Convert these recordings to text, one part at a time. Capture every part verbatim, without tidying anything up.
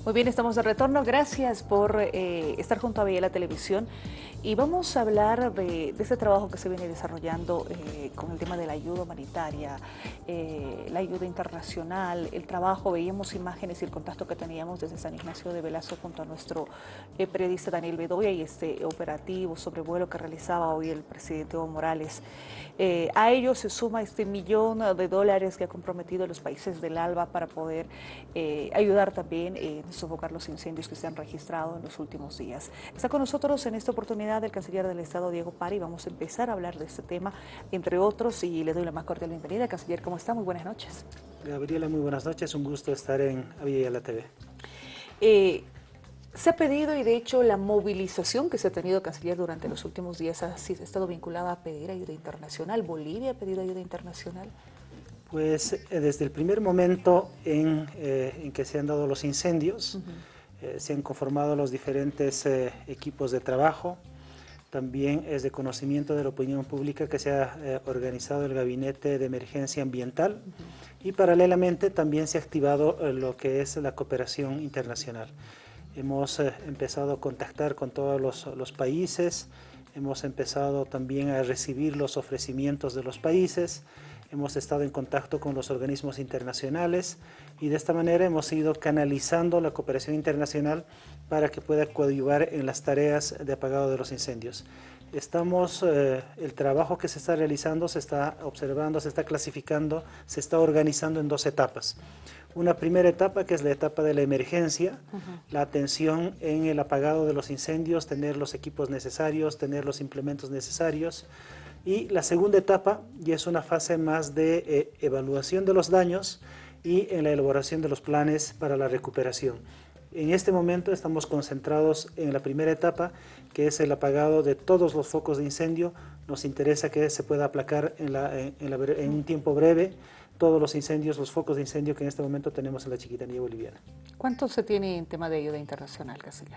Muy bien, estamos de retorno. Gracias por eh, estar junto a Viela Televisión. Y vamos a hablar de, de este trabajo que se viene desarrollando eh, con el tema de la ayuda humanitaria, eh, la ayuda internacional, el trabajo. Veíamos imágenes y el contacto que teníamos desde San Ignacio de Velasco junto a nuestro eh, periodista Daniel Bedoya y este operativo sobrevuelo que realizaba hoy el presidente Evo Morales. Eh, a ello se suma este millón de dólares que ha comprometido los países del ALBA para poder eh, ayudar también en sofocar los incendios que se han registrado en los últimos días. Está con nosotros en esta oportunidad el canciller del Estado, Diego Pari. Vamos a empezar a hablar de este tema, entre otros, y le doy la más cordial bienvenida. Canciller, ¿cómo está? Muy buenas noches. Gabriela, muy buenas noches. Un gusto estar en Viela T V. Eh, Se ha pedido, y de hecho la movilización que se ha tenido, canciller, durante los últimos días ha, ha estado vinculada a pedir ayuda internacional. ¿Bolivia ha pedido ayuda internacional? Pues eh, desde el primer momento en, eh, en que se han dado los incendios, uh-huh. eh, se han conformado los diferentes eh, equipos de trabajo. También es de conocimiento de la opinión pública que se ha eh, organizado el Gabinete de Emergencia Ambiental, uh-huh. y paralelamente también se ha activado eh, lo que es la cooperación internacional. Hemos eh, empezado a contactar con todos los, los países, hemos empezado también a recibir los ofrecimientos de los países, hemos estado en contacto con los organismos internacionales y de esta manera hemos ido canalizando la cooperación internacional para que pueda coadyuvar en las tareas de apagado de los incendios. Estamos, eh, el trabajo que se está realizando se está observando, se está clasificando, se está organizando en dos etapas. Una primera etapa que es la etapa de la emergencia, uh-huh. la atención en el apagado de los incendios, tener los equipos necesarios, tener los implementos necesarios. Y la segunda etapa ya es una fase más de eh, evaluación de los daños y en la elaboración de los planes para la recuperación. En este momento estamos concentrados en la primera etapa, que es el apagado de todos los focos de incendio. Nos interesa que se pueda aplacar en, la, en, la, en un tiempo breve todos los incendios, los focos de incendio que en este momento tenemos en la Chiquitanía boliviana. ¿Cuánto se tiene en tema de ayuda internacional, canciller?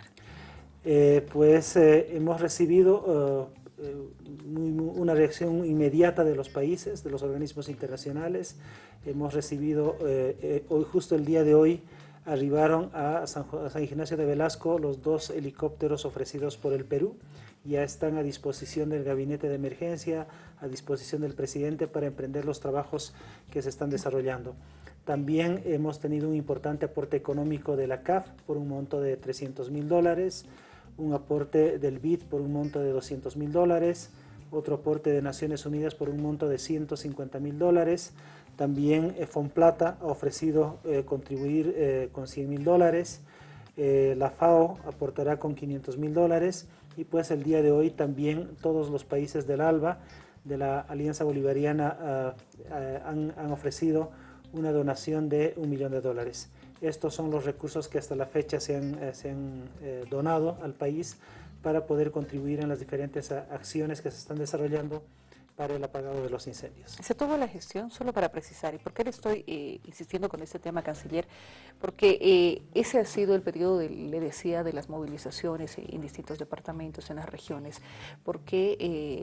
Eh, pues eh, hemos recibido uh, eh, muy, muy, una reacción inmediata de los países, de los organismos internacionales. Hemos recibido, eh, eh, hoy justo el día de hoy, arribaron a San, a San Ignacio de Velasco los dos helicópteros ofrecidos por el Perú. Ya están a disposición del Gabinete de Emergencia, a disposición del presidente para emprender los trabajos que se están desarrollando. También hemos tenido un importante aporte económico de la C A F por un monto de trescientos mil dólares, un aporte del B I D por un monto de doscientos mil dólares, otro aporte de Naciones Unidas por un monto de ciento cincuenta mil dólares. También eh, Fonplata ha ofrecido eh, contribuir eh, con cien mil dólares, eh, la FAO aportará con quinientos mil dólares y pues el día de hoy también todos los países del ALBA, de la Alianza Bolivariana, uh, uh, han, han ofrecido una donación de un millón de dólares. Estos son los recursos que hasta la fecha se han, eh, se han eh, donado al país para poder contribuir en las diferentes acciones que se están desarrollando para el apagado de los incendios. Se tuvo la gestión, solo para precisar, ¿y por qué le estoy eh, insistiendo con este tema, canciller? Porque eh, ese ha sido el periodo, de, le decía, de las movilizaciones en distintos departamentos, en las regiones. ¿Por qué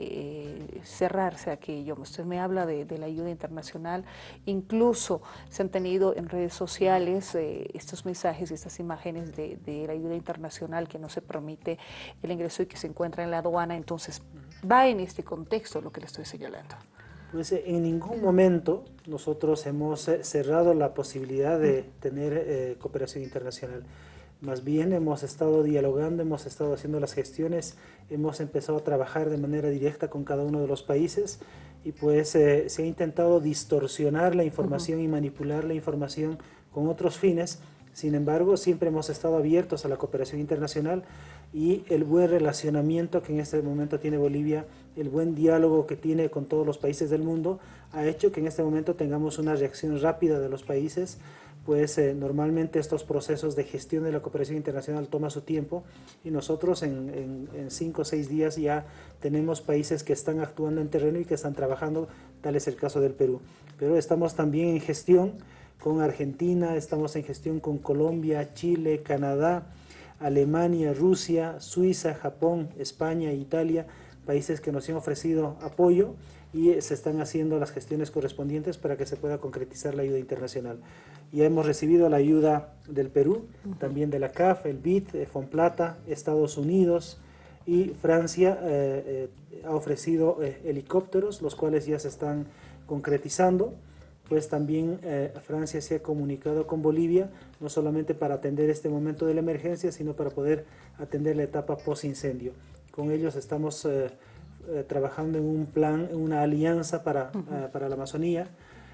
eh, cerrarse aquello? Usted me habla de, de la ayuda internacional, incluso se han tenido en redes sociales eh, estos mensajes y estas imágenes de, de la ayuda internacional que no se permite el ingreso y que se encuentra en la aduana. Entonces, va en este contexto lo que le estoy señalando. Pues en ningún momento nosotros hemos cerrado la posibilidad de tener eh, cooperación internacional. Más bien hemos estado dialogando, hemos estado haciendo las gestiones, hemos empezado a trabajar de manera directa con cada uno de los países y pues eh, se ha intentado distorsionar la información uh-huh. y manipular la información con otros fines. Sin embargo, siempre hemos estado abiertos a la cooperación internacional y el buen relacionamiento que en este momento tiene Bolivia, el buen diálogo que tiene con todos los países del mundo, ha hecho que en este momento tengamos una reacción rápida de los países, pues eh, normalmente estos procesos de gestión de la cooperación internacional toman su tiempo y nosotros en, en, en cinco o seis días ya tenemos países que están actuando en terreno y que están trabajando, tal es el caso del Perú. Pero estamos también en gestión con Argentina, estamos en gestión con Colombia, Chile, Canadá, Alemania, Rusia, Suiza, Japón, España, Italia, países que nos han ofrecido apoyo y se están haciendo las gestiones correspondientes para que se pueda concretizar la ayuda internacional. Ya hemos recibido la ayuda del Perú, uh-huh. también de la C A F, el B I D, Fonplata, Estados Unidos y Francia eh, eh, ha ofrecido eh, helicópteros, los cuales ya se están concretizando. Pues también eh, Francia se ha comunicado con Bolivia, no solamente para atender este momento de la emergencia, sino para poder atender la etapa post-incendio. Con ellos estamos eh, eh, trabajando en un plan, en una alianza para, uh-huh. eh, para la Amazonía.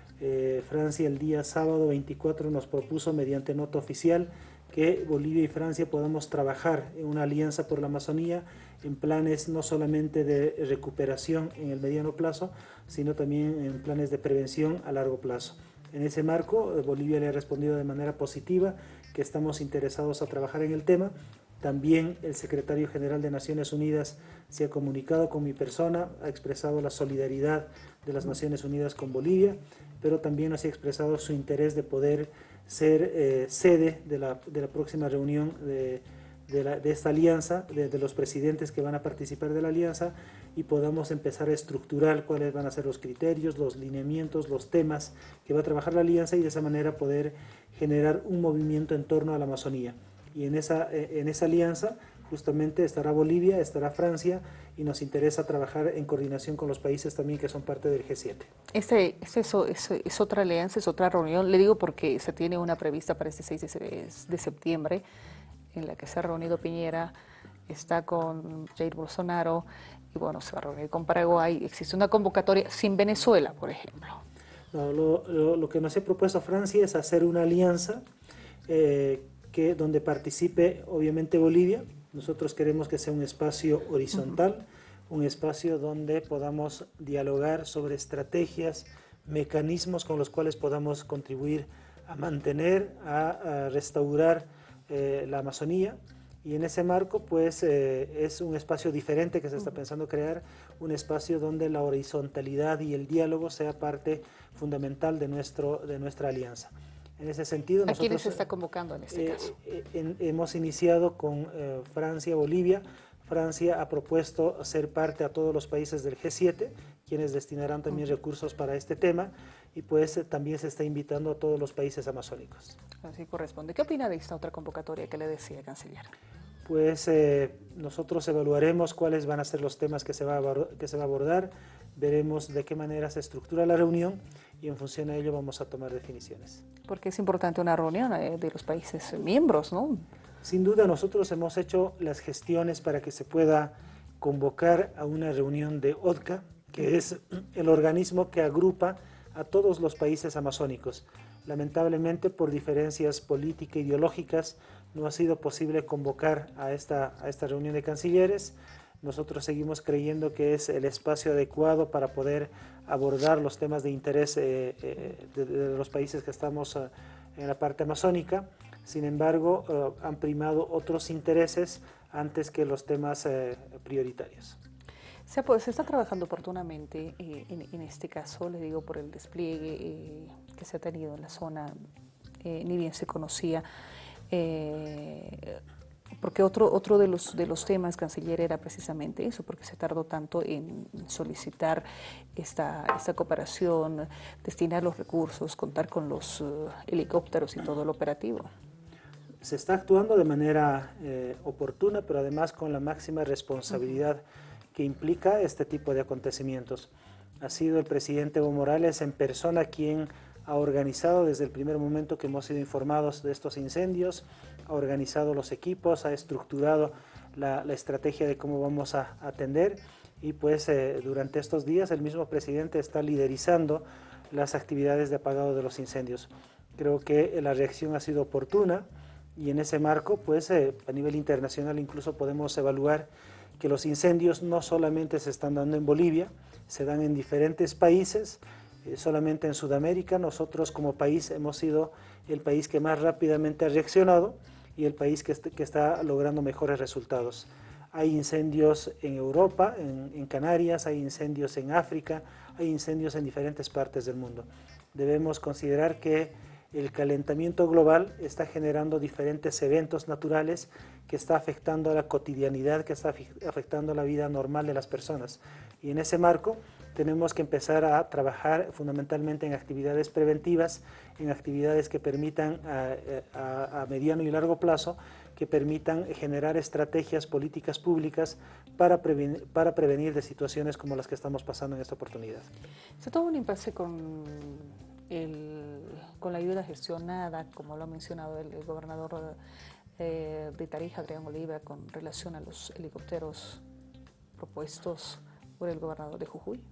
Eh, Francia el día sábado veinticuatro nos propuso mediante nota oficial que Bolivia y Francia podamos trabajar en una alianza por la Amazonía en planes no solamente de recuperación en el mediano plazo, sino también en planes de prevención a largo plazo. En ese marco, Bolivia le ha respondido de manera positiva que estamos interesados a trabajar en el tema. También el secretario general de Naciones Unidas se ha comunicado con mi persona, ha expresado la solidaridad de las Naciones Unidas con Bolivia, pero también nos ha expresado su interés de poder ser eh, sede de la, de la próxima reunión de, de, la, de esta alianza, de, de los presidentes que van a participar de la alianza, y podamos empezar a estructurar cuáles van a ser los criterios, los lineamientos, los temas que va a trabajar la alianza, y de esa manera poder generar un movimiento en torno a la Amazonía. Y en esa, en esa alianza justamente estará Bolivia, estará Francia, y nos interesa trabajar en coordinación con los países también que son parte del G siete. Este, este es, es, es otra alianza, es otra reunión, le digo porque se tiene una prevista para este seis de septiembre, en la que se ha reunido Piñera, está con Jair Bolsonaro, y bueno, se va a reunir con Paraguay. Existe una convocatoria sin Venezuela, por ejemplo. No, lo, lo, lo que nos ha propuesto Francia es hacer una alianza eh, que, donde participe obviamente Bolivia. Nosotros queremos que sea un espacio horizontal, uh-huh. un espacio donde podamos dialogar sobre estrategias, mecanismos con los cuales podamos contribuir a mantener, a, a restaurar eh, la Amazonía. Y en ese marco, pues, eh, es un espacio diferente que se está pensando crear, un espacio donde la horizontalidad y el diálogo sea parte fundamental de, nuestro, de nuestra alianza. En ese sentido, ¿A nosotros, quiénes se está convocando en este eh, caso? Eh, en, hemos iniciado con eh, Francia, Bolivia. Francia ha propuesto ser parte a todos los países del G siete, quienes destinarán también uh-huh. recursos para este tema, y pues eh, también se está invitando a todos los países amazónicos. Así corresponde. ¿Qué opina de esta otra convocatoria que le decía, canciller? Pues eh, nosotros evaluaremos cuáles van a ser los temas que se, va a, que se va a abordar, veremos de qué manera se estructura la reunión, y en función de ello vamos a tomar definiciones. Porque es importante una reunión eh, de los países miembros, ¿no? Sin duda, nosotros hemos hecho las gestiones para que se pueda convocar a una reunión de O D C A, que es el organismo que agrupa a todos los países amazónicos. Lamentablemente, por diferencias políticas e ideológicas, no ha sido posible convocar a esta, a esta reunión de cancilleres. Nosotros seguimos creyendo que es el espacio adecuado para poder abordar los temas de interés eh, eh, de, de los países que estamos eh, en la parte amazónica. Sin embargo, uh, han primado otros intereses antes que los temas eh, prioritarios. Se, pues, se está trabajando oportunamente eh, en, en este caso, le digo, por el despliegue eh, que se ha tenido en la zona, eh, ni bien se conocía, eh, porque otro, otro de, los, de los temas, canciller, era precisamente eso, porque se tardó tanto en solicitar esta, esta cooperación, destinar los recursos, contar con los uh, helicópteros y todo lo operativo. Se está actuando de manera eh, oportuna, pero además con la máxima responsabilidad uh-huh. que implica este tipo de acontecimientos. Ha sido el presidente Evo Morales en persona quien ha organizado desde el primer momento que hemos sido informados de estos incendios, ha organizado los equipos, ha estructurado la, la estrategia de cómo vamos a atender, y pues eh, durante estos días el mismo presidente está liderizando las actividades de apagado de los incendios. Creo que la reacción ha sido oportuna, y en ese marco, pues eh, a nivel internacional incluso podemos evaluar que los incendios no solamente se están dando en Bolivia, se dan en diferentes países. Eh, solamente en Sudamérica nosotros como país hemos sido el país que más rápidamente ha reaccionado y el país que, est que está logrando mejores resultados. Hay incendios en Europa, en, en Canarias, hay incendios en África, hay incendios en diferentes partes del mundo. Debemos considerar que el calentamiento global está generando diferentes eventos naturales que está afectando a la cotidianidad, que está afectando a la vida normal de las personas. Y en ese marco tenemos que empezar a trabajar fundamentalmente en actividades preventivas, en actividades que permitan a, a, a mediano y largo plazo, que permitan generar estrategias políticas públicas para prevenir, para prevenir de situaciones como las que estamos pasando en esta oportunidad. Se tuvo un impasse con, el, con la ayuda gestionada, como lo ha mencionado el, el gobernador eh, de Tarija, Adrián Oliva, con relación a los helicópteros propuestos por el gobernador de Jujuy.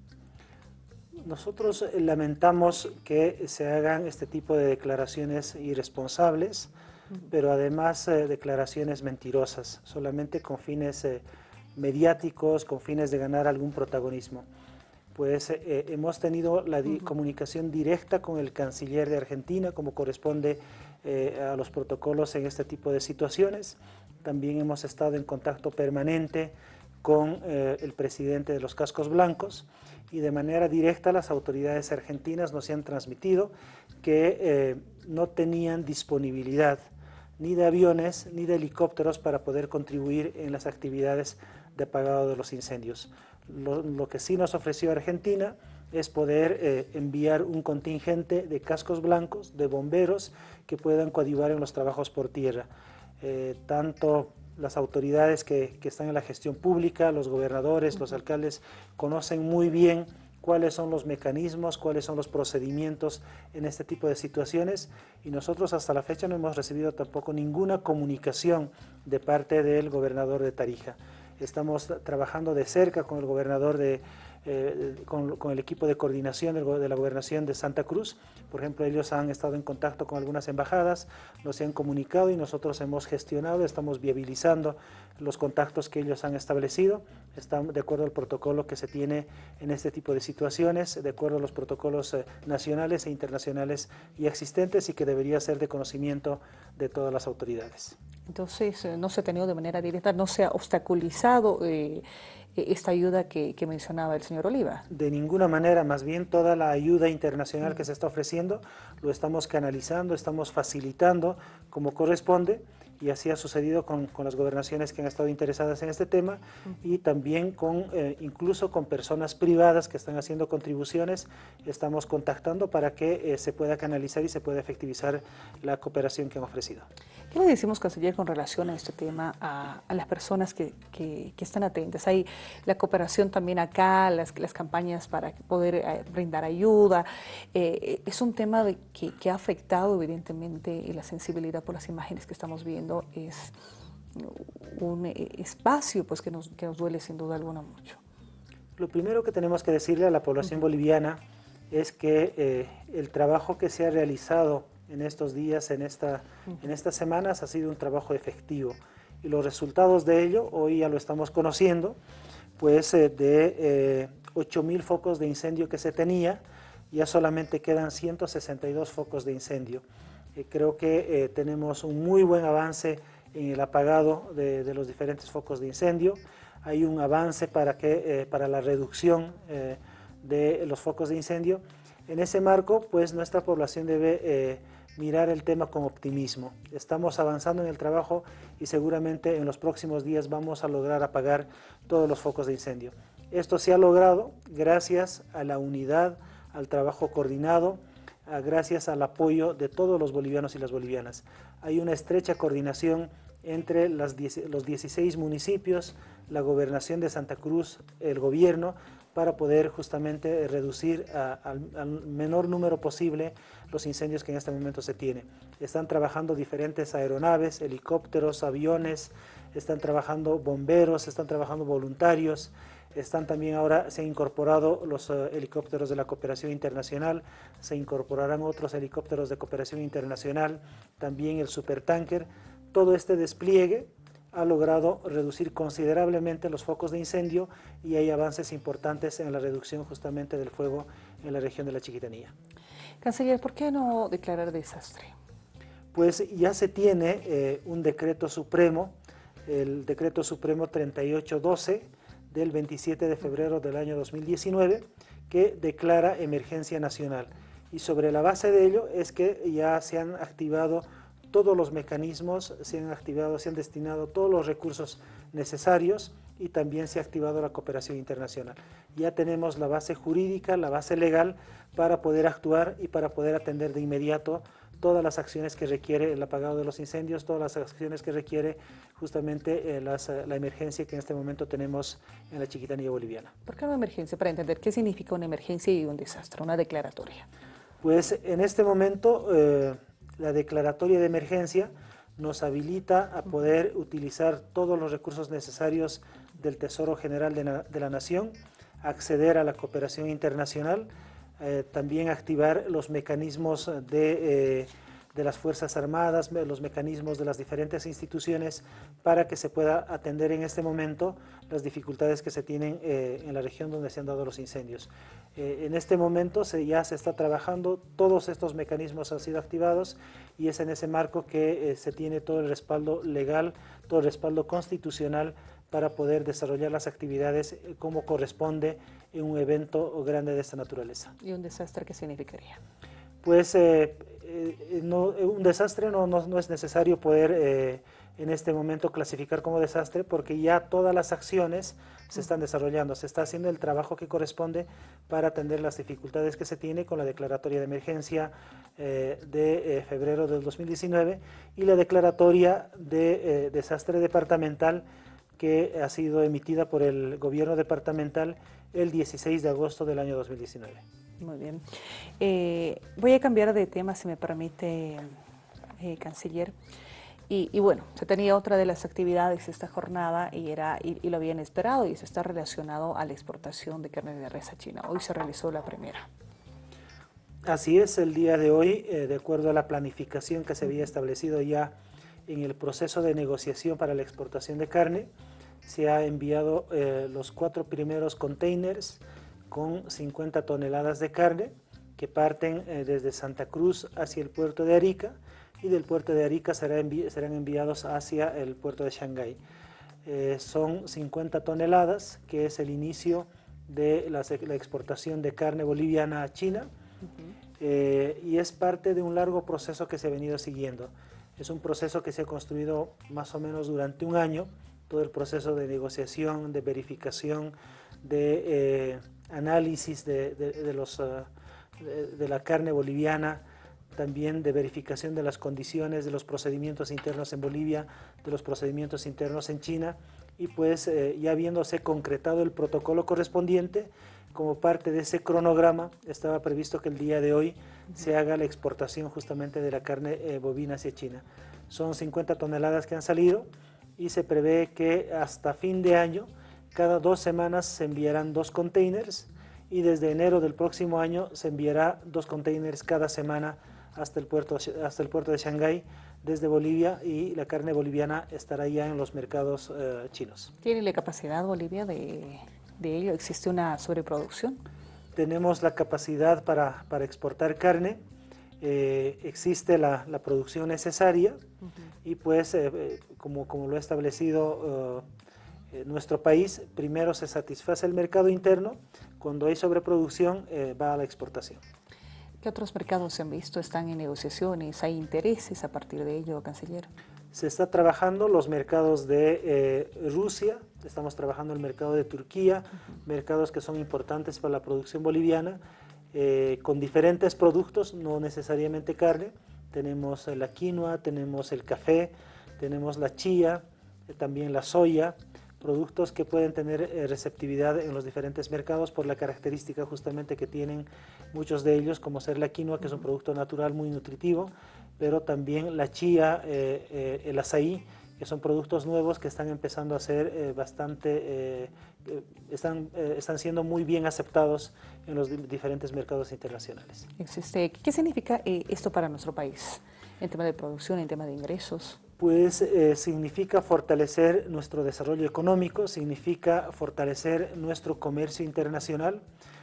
Nosotros lamentamos que se hagan este tipo de declaraciones irresponsables, uh-huh. pero además eh, declaraciones mentirosas, solamente con fines eh, mediáticos, con fines de ganar algún protagonismo. Pues eh, hemos tenido la di- uh-huh. comunicación directa con el canciller de Argentina, como corresponde eh, a los protocolos en este tipo de situaciones. También hemos estado en contacto permanente con eh, el presidente de los Cascos Blancos, y de manera directa las autoridades argentinas nos han transmitido que eh, no tenían disponibilidad ni de aviones ni de helicópteros para poder contribuir en las actividades de apagado de los incendios. Lo, lo que sí nos ofreció Argentina es poder eh, enviar un contingente de cascos blancos, de bomberos, que puedan coadyuvar en los trabajos por tierra. Eh, tanto las autoridades que, que están en la gestión pública, los gobernadores, uh-huh. los alcaldes, conocen muy bien cuáles son los mecanismos, cuáles son los procedimientos en este tipo de situaciones, y nosotros hasta la fecha no hemos recibido tampoco ninguna comunicación de parte del gobernador de Tarija. Estamos trabajando de cerca con el gobernador de Eh, con, con el equipo de coordinación del, de la gobernación de Santa Cruz. Por ejemplo, ellos han estado en contacto con algunas embajadas, nos han comunicado y nosotros hemos gestionado, estamos viabilizando los contactos que ellos han establecido, están de acuerdo al protocolo que se tiene en este tipo de situaciones, de acuerdo a los protocolos eh, nacionales e internacionales ya existentes y que debería ser de conocimiento de todas las autoridades. Entonces, eh, no se ha tenido de manera directa, no se ha obstaculizado eh, esta ayuda que, que mencionaba el señor Oliva. De ninguna manera, más bien toda la ayuda internacional que se está ofreciendo lo estamos canalizando, estamos facilitando como corresponde, y así ha sucedido con, con las gobernaciones que han estado interesadas en este tema, y también con eh, incluso con personas privadas que están haciendo contribuciones. Estamos contactando para que eh, se pueda canalizar y se pueda efectivizar la cooperación que han ofrecido. ¿Qué le decimos, canciller, con relación a este tema a, a las personas que, que, que están atentas? Hay la cooperación también acá, las, las campañas para poder eh, brindar ayuda. Eh, es un tema de que, que ha afectado evidentemente, y la sensibilidad por las imágenes que estamos viendo es un eh, espacio pues, que, nos, que nos duele sin duda alguna mucho. Lo primero que tenemos que decirle a la población uh-huh. boliviana es que eh, el trabajo que se ha realizado en estos días, en, esta, uh-huh. en estas semanas, ha sido un trabajo efectivo. Y los resultados de ello, hoy ya lo estamos conociendo, pues eh, de eh, ocho mil focos de incendio que se tenía, ya solamente quedan ciento sesenta y dos focos de incendio. Eh, creo que eh, tenemos un muy buen avance en el apagado de, de los diferentes focos de incendio. Hay un avance para, que, eh, para la reducción eh, de los focos de incendio. En ese marco, pues nuestra población debe eh, mirar el tema con optimismo. Estamos avanzando en el trabajo y seguramente en los próximos días vamos a lograr apagar todos los focos de incendio. Esto se ha logrado gracias a la unidad, al trabajo coordinado, a, gracias al apoyo de todos los bolivianos y las bolivianas. Hay una estrecha coordinación entre las, los dieciséis municipios, la gobernación de Santa Cruz, el gobierno, para poder justamente reducir a, al, al menor número posible los incendios que en este momento se tiene. Están trabajando diferentes aeronaves, helicópteros, aviones, están trabajando bomberos, están trabajando voluntarios, están también ahora, se han incorporado los uh, helicópteros de la cooperación internacional, se incorporarán otros helicópteros de cooperación internacional, también el supertanker. Todo este despliegue ha logrado reducir considerablemente los focos de incendio y hay avances importantes en la reducción justamente del fuego en la región de la Chiquitanía. Canciller, ¿por qué no declarar desastre? Pues ya se tiene eh, un decreto supremo, el decreto supremo treinta y ocho doce del veintisiete de febrero del año dos mil diecinueve, que declara emergencia nacional. Y sobre la base de ello es que ya se han activado todos los mecanismos se han activado, se han destinado todos los recursos necesarios y también se ha activado la cooperación internacional. Ya tenemos la base jurídica, la base legal para poder actuar y para poder atender de inmediato todas las acciones que requiere el apagado de los incendios, todas las acciones que requiere justamente eh, las, la emergencia que en este momento tenemos en la Chiquitanía boliviana. ¿Por qué una emergencia? Para entender qué significa una emergencia y un desastre, una declaratoria. Pues en este momento eh, la declaratoria de emergencia nos habilita a poder utilizar todos los recursos necesarios del Tesoro General de, na de la Nación, acceder a la cooperación internacional, eh, también activar los mecanismos de, eh, de las Fuerzas Armadas, los mecanismos de las diferentes instituciones para que se pueda atender en este momento las dificultades que se tienen eh, en la región donde se han dado los incendios. Eh, en este momento se, ya se está trabajando, todos estos mecanismos han sido activados y es en ese marco que eh, se tiene todo el respaldo legal, todo el respaldo constitucional para poder desarrollar las actividades eh, como corresponde en un evento grande de esta naturaleza. ¿Y un desastre qué significaría? Pues eh, eh, no, un desastre no, no, no es necesario poder eh, en este momento clasificar como desastre porque ya todas las acciones se están desarrollando, se está haciendo el trabajo que corresponde para atender las dificultades que se tiene con la declaratoria de emergencia eh, de eh, febrero del dos mil diecinueve y la declaratoria de eh, desastre departamental que ha sido emitida por el gobierno departamental el dieciséis de agosto del año dos mil diecinueve. Muy bien. Eh, voy a cambiar de tema, si me permite, eh, canciller. Y, y bueno, se tenía otra de las actividades esta jornada y, era, y, y lo habían esperado y eso está relacionado a la exportación de carne de res a China. Hoy se realizó la primera. Así es, el día de hoy, eh, de acuerdo a la planificación que se había establecido ya en el proceso de negociación para la exportación de carne, se ha enviado eh, los cuatro primeros containers con cincuenta toneladas de carne que parten eh, desde Santa Cruz hacia el puerto de Arica y del puerto de Arica será envi serán enviados hacia el puerto de Shanghái. Eh, son cincuenta toneladas, que es el inicio de la, la exportación de carne boliviana a China. Uh-huh. eh, y es parte de un largo proceso que se ha venido siguiendo. Es un proceso que se ha construido más o menos durante un año, todo el proceso de negociación, de verificación, de eh, análisis de, de, de, los, uh, de, de la carne boliviana, también de verificación de las condiciones, de los procedimientos internos en Bolivia, de los procedimientos internos en China, y pues eh, ya habiéndose concretado el protocolo correspondiente, como parte de ese cronograma, estaba previsto que el día de hoy se haga la exportación justamente de la carne eh, bovina hacia China. Son cincuenta toneladas que han salido y se prevé que hasta fin de año, cada dos semanas se enviarán dos containers y desde enero del próximo año se enviará dos containers cada semana hasta el puerto, hasta el puerto de Shanghái desde Bolivia y la carne boliviana estará ya en los mercados eh, chinos. ¿Tiene la capacidad Bolivia de, de ello? ¿Existe una sobreproducción? Tenemos la capacidad para, para exportar carne, eh, existe la, la producción necesaria uh-huh. y pues eh, como, como lo ha establecido uh, nuestro país, primero se satisface el mercado interno, cuando hay sobreproducción eh, va a la exportación. ¿Qué otros mercados se han visto? ¿Están en negociaciones? ¿Hay intereses a partir de ello, canciller? Se está trabajando los mercados de eh, Rusia, estamos trabajando el mercado de Turquía, uh-huh. mercados que son importantes para la producción boliviana, eh, con diferentes productos, no necesariamente carne. Tenemos la quinoa, tenemos el café, tenemos la chía, eh, también la soya, productos que pueden tener eh, receptividad en los diferentes mercados por la característica justamente que tienen muchos de ellos, como ser la quinoa, que es un producto natural muy nutritivo, pero también la chía, eh, eh, el azaí, que son productos nuevos que están empezando a ser eh, bastante, eh, están, eh, están siendo muy bien aceptados en los diferentes mercados internacionales. Existe, ¿qué significa eh, esto para nuestro país en tema de producción, en tema de ingresos? Pues eh, significa fortalecer nuestro desarrollo económico, significa fortalecer nuestro comercio internacional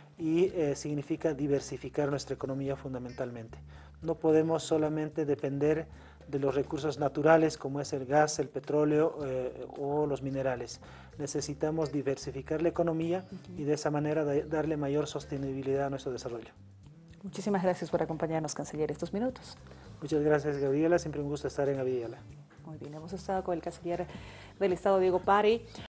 y eh, significa diversificar nuestra economía fundamentalmente. No podemos solamente depender de los recursos naturales como es el gas, el petróleo eh, o los minerales. Necesitamos diversificar la economía uh-huh. y de esa manera de darle mayor sostenibilidad a nuestro desarrollo. Muchísimas gracias por acompañarnos, canciller, estos minutos. Muchas gracias, Gabriela. Siempre un gusto estar en Aviala. Muy bien, hemos estado con el canciller del Estado, Diego Pari.